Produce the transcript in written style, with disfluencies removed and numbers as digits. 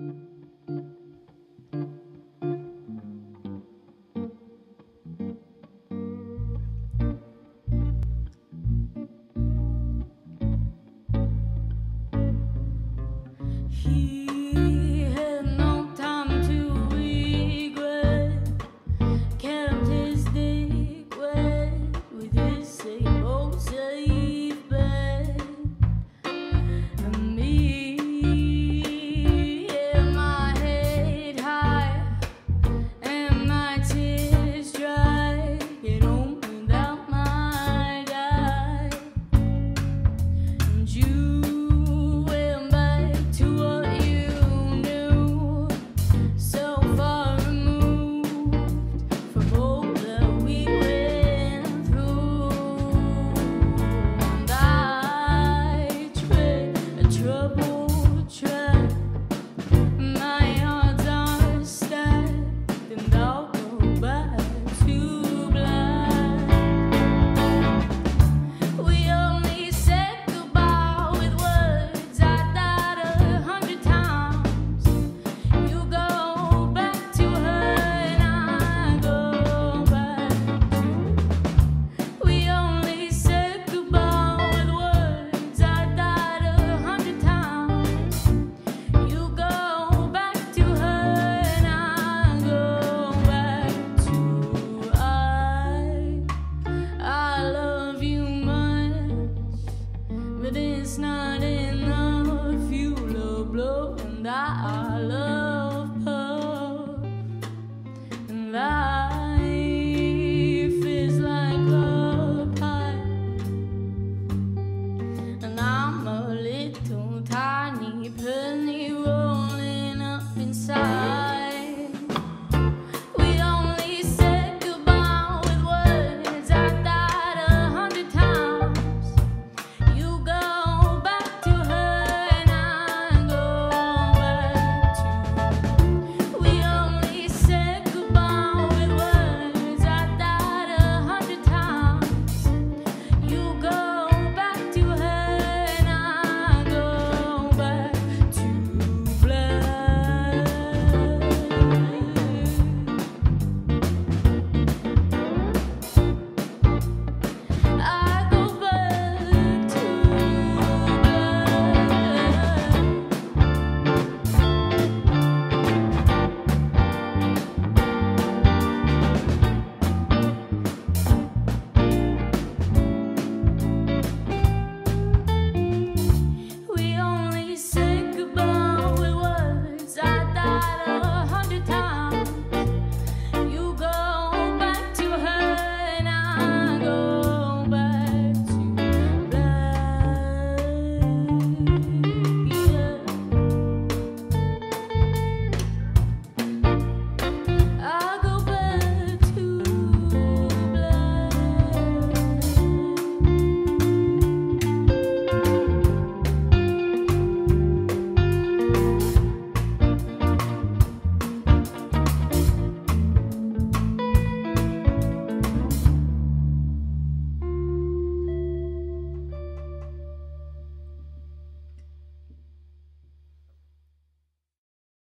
He had no time to regret, kept his dick wet with his same old safe bet. And me, yeah, my head high and my tears dry, get home without my guy. And you it's not enough. You love blow and I love puff, and life is like a pie, and I'm a little tiny person.